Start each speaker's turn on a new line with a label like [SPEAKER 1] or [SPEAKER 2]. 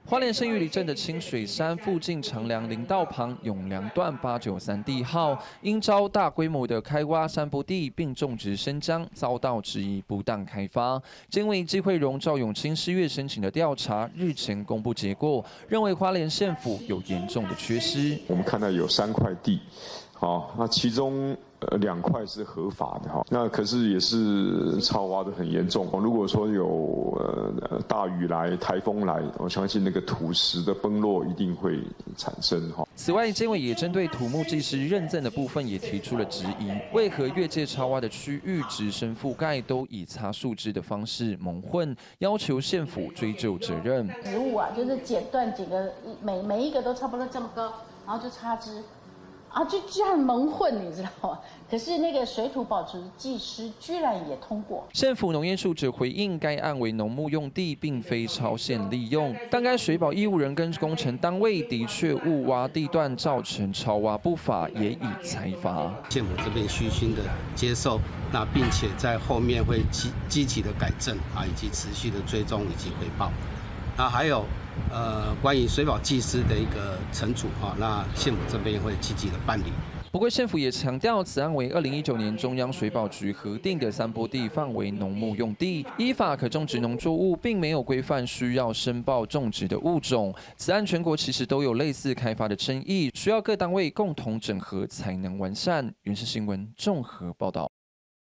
[SPEAKER 1] 花莲县玉里镇的清水山附近长梁林道旁永良段893地号，因遭大规模的开挖山坡地并种植生姜，遭到质疑不当开发。经为季惠荣、赵永清4月申请的调查，日前公布结果，认为花莲县府有严重的缺失。
[SPEAKER 2] 我们看到有3块地，好，那其中2块是合法的哈，那可是也是超挖的很严重。如果说有大雨来、台风来，我相信那个土石的崩落一定会产生哈。
[SPEAKER 1] 此外，监委也针对土木技师认证的部分也提出了质疑：为何越界超挖的区域直升覆盖都以擦树枝的方式蒙混，要求县府追究责任？
[SPEAKER 3] 植物啊，就是剪断几个，每一个都差不多这么高，然后就插枝。啊，就这样蒙混，你知道吗？可是那个水土保持技师居然也通过。
[SPEAKER 1] 县府农业处则回应，该案为农牧用地，并非超限利用，但该水保义务人跟工程单位的确误挖地段，造成超挖不法，也已裁罚。
[SPEAKER 4] 县府这边虚心的接受，那并且在后面会积极的改正啊，以及持续的追踪以及回报。那还有关于水保技师的一个惩处哈，那县府这边会积极的办理。
[SPEAKER 1] 不过县府也强调，此案为2019年中央水保局核定的山坡地范围农牧用地，依法可种植农作物，并没有规范需要申报种植的物种。此案全国其实都有类似开发的争议，需要各单位共同整合才能完善。原视新闻综合报道。